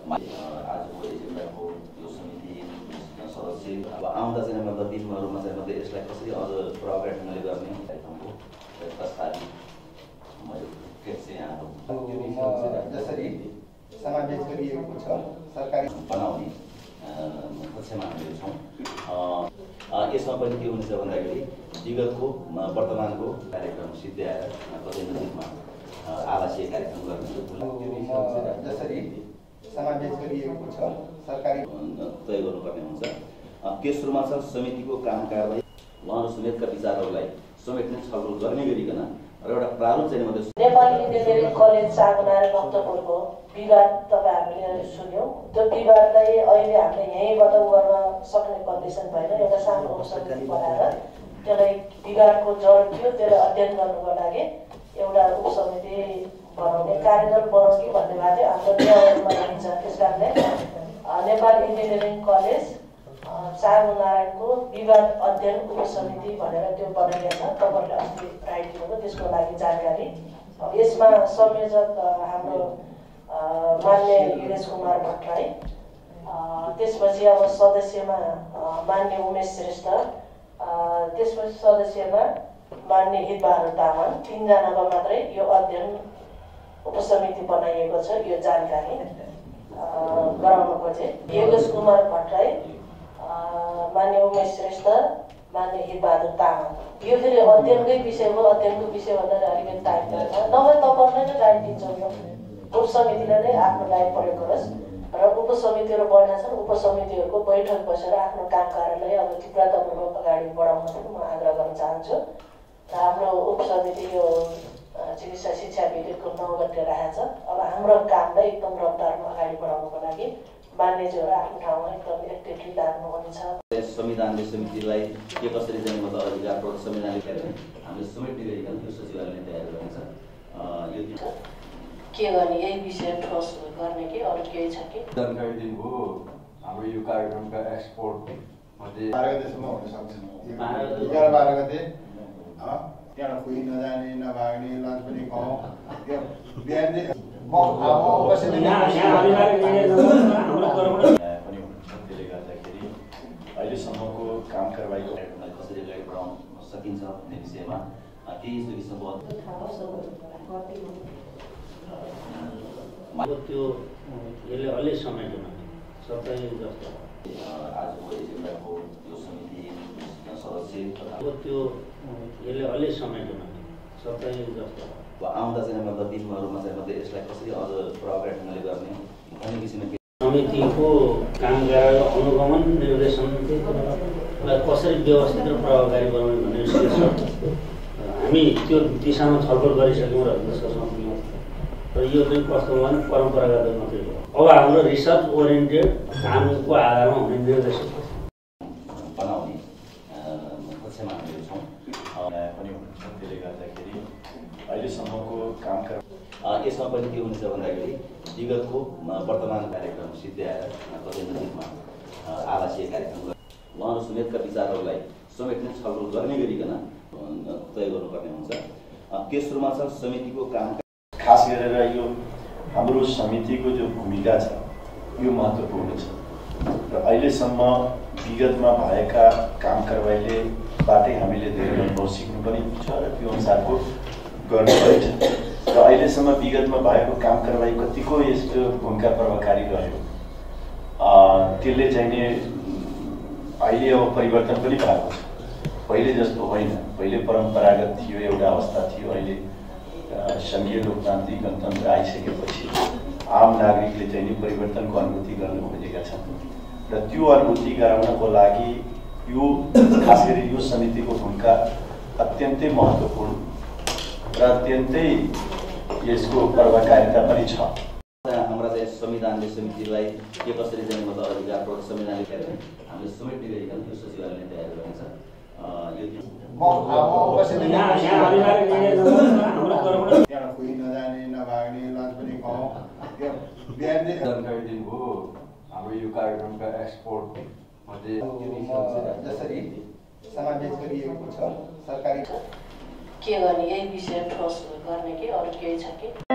आजको एजेन्डाको यो समिति सदस्य अब आउँदा चाहिँ मतलब दिनहरूमा चाहिँ मतलब यसलाई कसरी अझ प्रभावकारी ढङ्गले गर्ने कार्यक्रमको प्रस्ताव जसरी समावेश गरिएको छ सरकारी बनाउने पक्षमा हामीहरू छौँ। यसमा पनि के हुन्छ भन्दाखेरि विगतको वर्तमानको कार्यक्रम सिद्ध्याएर कतै नजिकमा आवासीय कार्यक्रम गर्ने जसरी समावेश गरिएको छ सरकारी तय गर्नुपर्ने हुन्छ। तेस्रोमा छ समितिको काम कारबाही उहाँहरू समेतका विचारहरूलाई समेट्ने छलफल गर्ने गरिकन र एउटा प्रारूप चाहिँ मात्रै नेपाली इन्जिनियरिङ कलेज सागुनार भक्तपुरको विवाद तपाईँ हामीले सुन्यौँ। त्यो विवादलाई अहिले हामीले यहीँबाट गर्न सक्ने कन्डिसन भएन। एउटा सानो उपसमिति बनाएर त्यसलाई विवादको जड थियो त्यसलाई अध्ययन गर्नुको लागि एउटा उपसमिति बनाउने कार्यदल बनाउने कि भन्ने भएको थियो। हाम्रो नियमहरूमा रहन्छ। त्यस कारणले नेपाली इन्जिनियरिङ कलेज सागुनारायणको विवाद अध्ययन उपसमिति भनेर त्यो बनाइएको छ। तपाईँहरूले अस्ति राइदिनुभयो त्यसको लागि जानकारी। यसमा संयोजक हाम्रो मान्य युरेश कुमार भट्टराई, त्यसपछि अब सदस्यमा मान्य उमेश श्रेष्ठ, त्यसपछि सदस्यमा मान्य हितबहादुर तामाङ, तीनजनामा मात्रै यो अध्ययन उपसमिति बनाइएको छ। यो जानकारी गराउनु खोजे। योगेश कुमार भट्टराई, मान्य उमेश श्रेष्ठ, मान्य हितबहादुर तामाङ, यो फेरि अध्ययनकै विषय हो। अध्ययनको विषय भन्दा अलिकति टाइम लाग्छ। नभए तपाईँहरूले नै राइट दिन्छौँ। यो उपसमितिले नै आफ्नो लागि प्रयोग गरोस् र उपसमितिहरू बनेका छन्। उपसमितिहरूको बैठक बसेर आफ्नो काम कार्यलाई अब तीव्रतापूर्वक अगाडि बढाउन पनि म आग्रह गर्न चाहन्छु। र हाम्रो उपसमिति यो चिकित्सा शिक्षा विधेयकको 9 गते राखेको छ। अब हाम्रो कामलाई एकदम रफ्तारमा अगाडि बढाउनको लागि मान्यज्यूहरू आफ्नो ठाउँमा एकदम एक्टिभली लाग्नुहुनेछ। संविधानले समितिलाई के कसरी चाहिँ मतलब अधिकार प्राप्त संविधानले हामीले समेट्ने गरिकन त्यो सचिवालयले तयार गर्नेछ। यो के गर्ने यही विषय ठोस गर्ने कि अरू केही छ कि जानकारी दिनुभयो। हाम्रो यो कार्यक्रमका एक्सपोर्ट मध्ये 12 गतेसम्म हुन सक्छ। 11-12 गते त्यहाँ कोही नजाने नभाग्ने लन्च पनि खाउँ। त्यो बिहान पनि त्यसले गर्दाखेरि अहिलेसम्मको काम कारबाहीको कार्यक्रमलाई कसरी अगाडि बढाउन सकिन्छ भन्ने विषयमा केही सुविधा त्यो यसले अलि समेट्न सबै जस्तो आजको एजेन्डाको यो समिति सदस्य त्यो यसले अलि समेट्न सबै जस्तो आउँदा चाहिँ मतलब दिनहरूमा चाहिँ मतलब यसलाई कसरी अझ प्रभावकारी ढङ्गले गर्ने भन्ने विषयमा समितिको काम कार अनुगमन निर्देशनलाई कसरी व्यवस्थित र प्रभावकारी बनाउने भन्ने हामी त्यो दिशामा छलफल गरिसक्यौँ र डिस्कसमा पुग्यौँ। र यो चाहिँ वास्तवमा परम्परागत मात्रै हो। अब हाम्रो रिसर्च ओरिएन्टेड कामको आधारमा हुने निर्देशन बनाउने पक्षमा हामीहरू छौँ। पनि हुन्छ। त्यसले गर्दाखेरि अहिलेसम्मको काम यसमा पनि के हुन्छ भन्दाखेरि विगतको वर्तमान कार्यक्रम सिद्ध्याएर कतै नजिकमा आवासीय कार्यक्रम उहाँहरू समेतका विचारहरूलाई समेट्ने छलफल गर्ने गरिकन तय गर्नुपर्ने हुन्छ। तेस्रोमा छ समितिको काम खास गरेर यो हाम्रो समितिको जो भूमिका छ यो महत्त्वपूर्ण छ र अहिलेसम्म विगतमा भएका काम कारबाहीले बाटै हामीले धेरै अनुभव सिक्नु पनि छ र त्यो अनुसारको गर्नु पनि छ। र अहिलेसम्म विगतमा भएको काम कारबाही कतिको यस्तो भूमिका प्रभावकारी रह्यो त्यसले चाहिँ नि अहिले अब परिवर्तन पनि भएको छ। पहिले जस्तो होइन। पहिले परम्परागत थियो एउटा अवस्था थियो। अहिले सङ्घीय लोकतान्त्रिक गणतन्त्र आइसकेपछि आम नागरिकले चाहिँ नि परिवर्तनको अनुभूति गर्न खोजेका छन् र त्यो अनुभूति गराउनको लागि यो खास गरी यो समितिको भूमिका अत्यन्तै महत्त्वपूर्ण र अत्यन्तै यसको प्रभावकारिता पनि छ। हाम्रा चाहिँ संविधानले समितिलाई के कसरी चाहिँ मतलब अधिकार प्राप्त संविधानले हामीले समेट्ने गरिकन त्यो सचिवालयले तयार गर्नेछ। त्यहाँ कोही नजाने नभाग्ने लन्च पनि खाउँ। त्यो बिहान जानकारी दिनुभयो। हाम्रो यो कार्यक्रमका एक्सपोर्ट मध्ये जसरी समावेश गरिएको छ सरकारी के गर्ने यही विषय ठोस गर्ने कि अरू केही छ कि